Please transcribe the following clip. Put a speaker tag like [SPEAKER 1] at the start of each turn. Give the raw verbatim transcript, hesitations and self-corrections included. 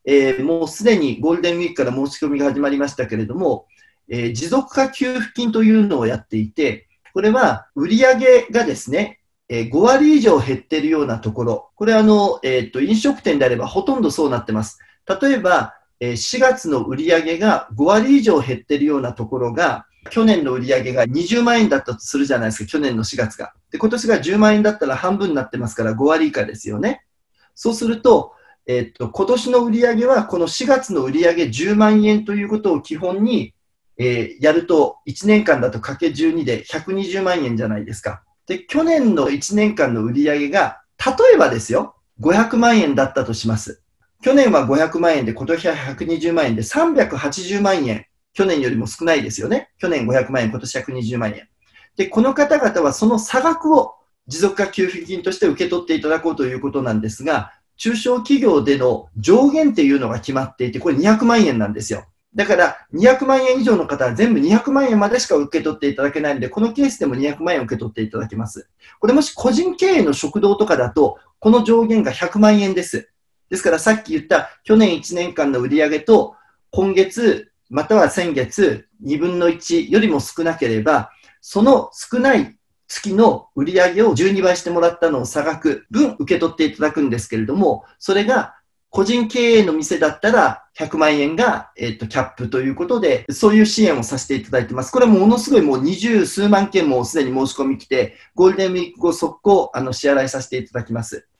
[SPEAKER 1] えー、もうすでにゴールデンウィークから申し込みが始まりましたけれども、えー、持続化給付金というのをやっていて、これは売上がですね、えー、ご割以上減っているようなところ、これはあの、えーと、飲食店であればほとんどそうなってます。例えば、えー、しがつの売上がご割以上減っているようなところが、去年の売上がにじゅうまんえんだったとするじゃないですか、去年のしがつが。で、今年がじゅうまんえんだったら半分になってますからご割以下ですよね。そうすると、えーと、今年の売上はこのしがつの売上じゅうまんえんということを基本に、えー、やるといちねんかんだとかけじゅうにでひゃくにじゅうまんえんじゃないですか。で、去年のいちねんかんの売上が、例えばですよ、ごひゃくまんえんだったとします。去年はごひゃくまんえんで、今年はひゃくにじゅうまんえんでさんびゃくはちじゅうまんえん。去年よりも少ないですよね。去年ごひゃくまんえん、今年ひゃくにじゅうまんえん。で、この方々はその差額を持続化給付金として受け取っていただこうということなんですが、中小企業での上限っていうのが決まっていて、これにひゃくまんえんなんですよ。だからにひゃくまんえん以上の方は全部にひゃくまんえんまでしか受け取っていただけないので、このケースでもにひゃくまんえん受け取っていただけます。これもし個人経営の食堂とかだと、この上限がひゃくまんえんです。ですからさっき言った去年いちねんかんの売上と今月または先月にぶんのいちよりも少なければ、その少ない月の売上をじゅうにばいしてもらったのを差額分受け取っていただくんですけれども、それが個人経営の店だったらひゃくまんえんが、えっと、キャップということで、そういう支援をさせていただいてます。これはものすごいもう二十数万件もすでに申し込み来て、ゴールデンウィーク後速攻あの支払いさせていただきます。